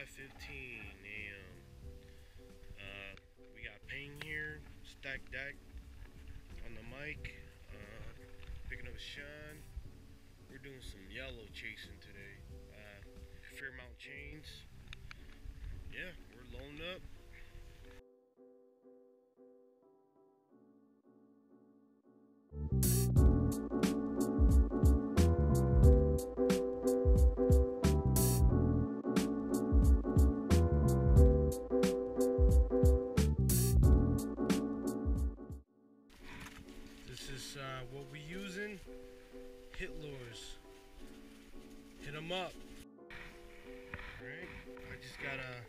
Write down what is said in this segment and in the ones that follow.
5:15 a.m. We got Payne here, stacked deck on the mic, picking up Sean. We're doing some yellow chasing today. Fairmount chains. Yeah, we're loaned up. This is what we using. Hit lures. Hit them up. Alright, I just got I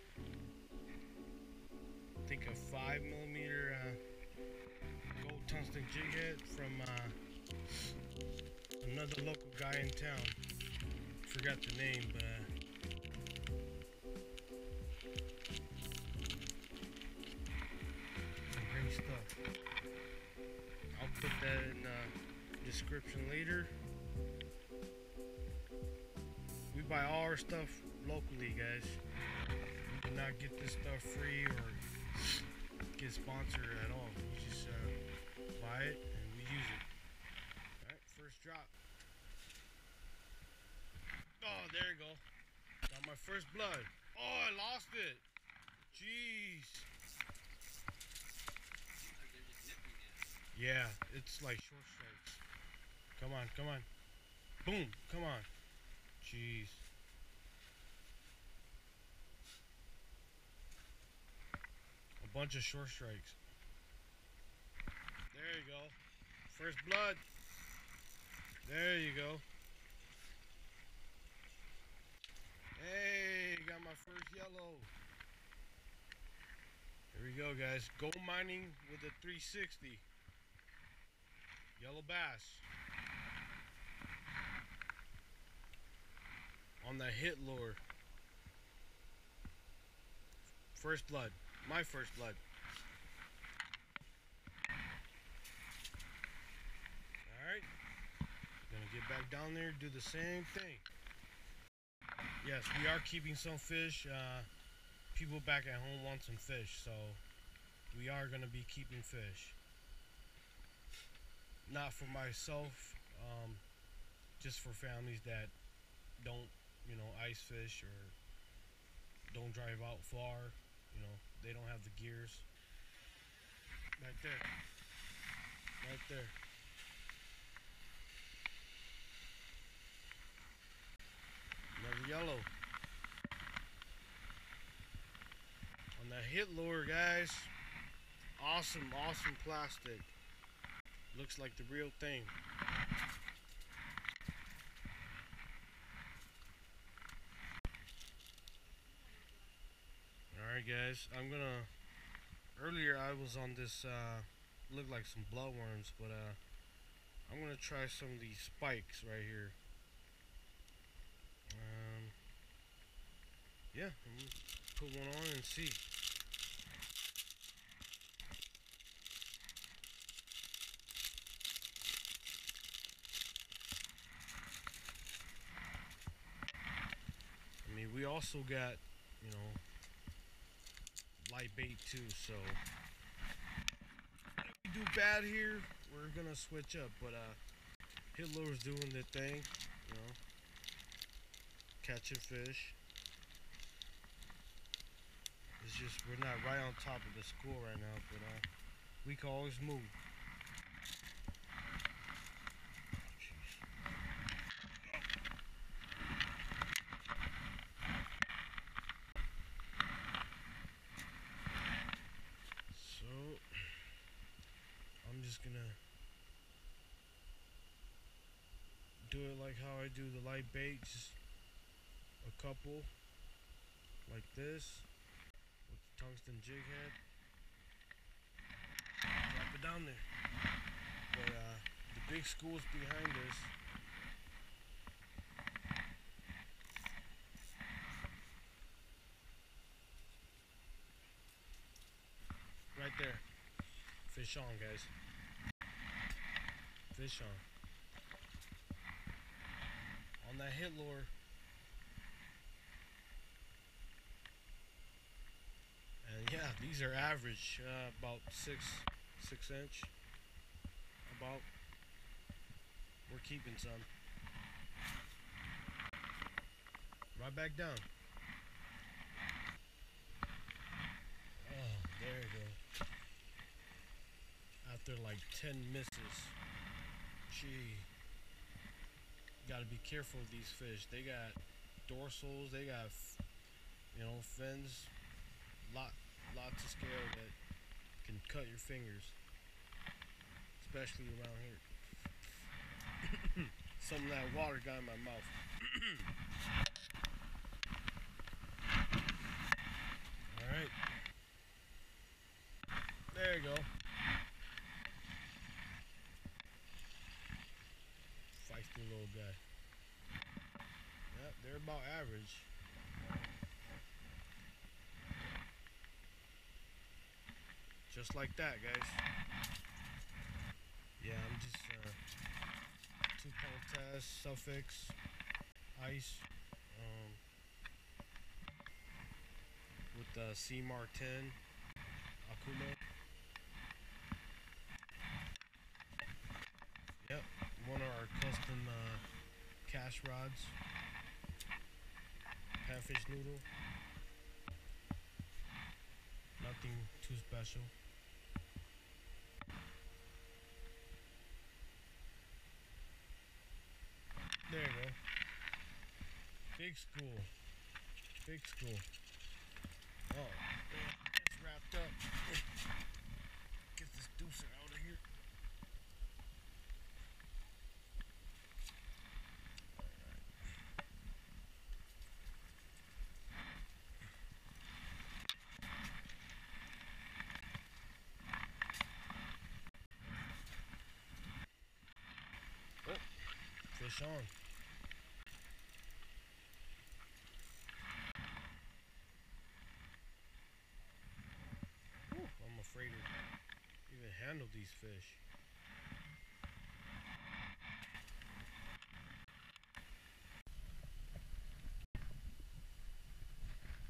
think a 5mm gold tungsten jig head from another local guy in town. Forgot the name, but some great stuff. I'll put that in the description later. We buy all our stuff locally, guys. We do not get this stuff free or get sponsored at all. We just buy it and we use it. Alright, first drop. Oh, there you go. Got my first blood. Oh, I lost it. Jeez. Yeah, it's like short strikes. Come on, come on. Boom, come on. Jeez. A bunch of short strikes. There you go. First blood. There you go. Hey, got my first yellow. Here we go, guys. Gold mining with a 360. Yellow bass. On the hit lure. First blood. My first blood. Alright. Gonna get back down there, do the same thing. Yes, we are keeping some fish. People back at home want some fish, so we are gonna be keeping fish. Not for myself, just for families that don't, you know, ice fish or don't drive out far, you know, they don't have the gears. Right there. Right there. Another yellow. On that hit lure, guys. Awesome, awesome plastic. Looks like the real thing. Alright guys, I'm gonna, earlier I was on this, looked like some bloodworms, but I'm gonna try some of these spikes right here. Yeah, I'm gonna put one on and see. I mean, we also got, you know, light bait too, so if we do bad here, we're gonna switch up, but hit lure's doing the thing, you know, catching fish. It's just we're not right on top of the school right now, but we can always move. So I'm just gonna do it like how I do the light bait, just a couple like this with the tungsten jig head. Drop it down there. But the big school's behind us. Right there. Fish on, guys. Fish on. On that hit lure. Yeah, these are average, about 6 inch. About. We're keeping some. Right back down. Oh, there you go. After like 10 misses. Gee. Gotta be careful of these fish. They got dorsals, they got, you know, fins. Lots of scale that can cut your fingers. Especially around here. Some of that water got in my mouth. Alright. There you go. Feisty little guy. Yep, they're about average. Just like that, guys. Yeah, I'm just 2-pound test, Suffix Ice, with the Ceymar 10 Okuma. Yep, one of our custom cast rods. Panfish Noodle. Nothing too special. There you go. Big school. Big school. Oh, man, it's wrapped up. Get this ducer out of here. Oh, fish on. I'm afraid to even handle these fish.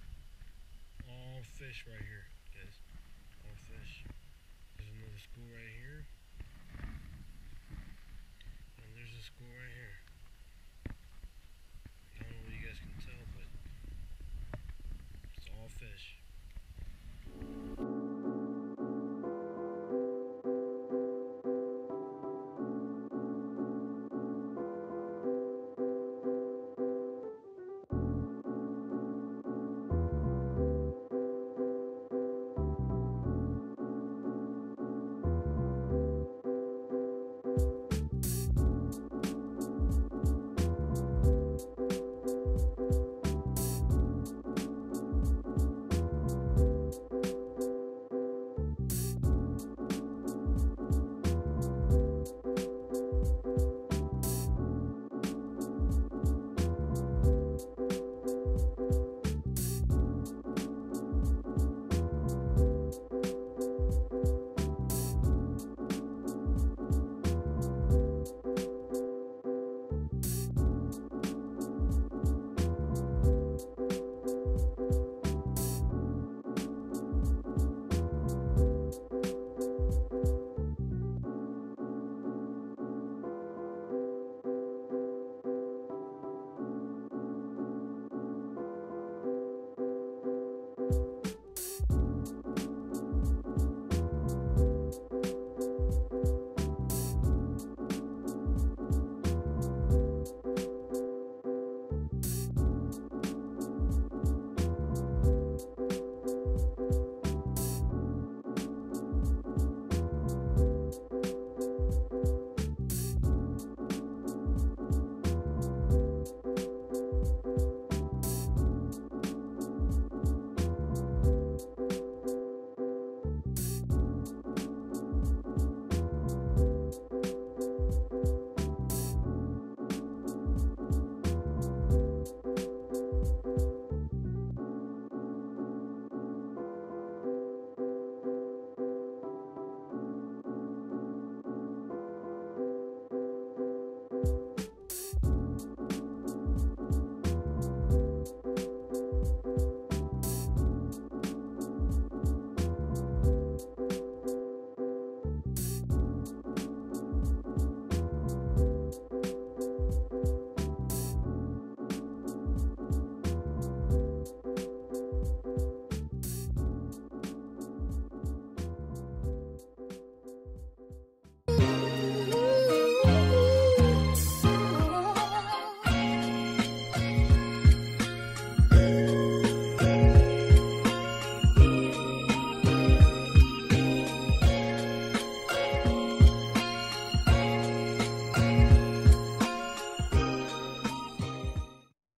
All fish right here, guys. All fish. There's another school right